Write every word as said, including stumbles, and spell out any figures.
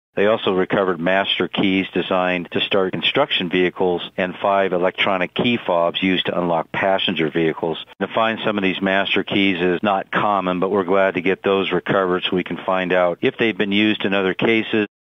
They also recovered master keys designed to start construction vehicles and five electronic key fobs used to unlock passenger vehicles. To find some of these master keys is not common, but we're glad to get those recovered so we can find out if they've been used in other cases.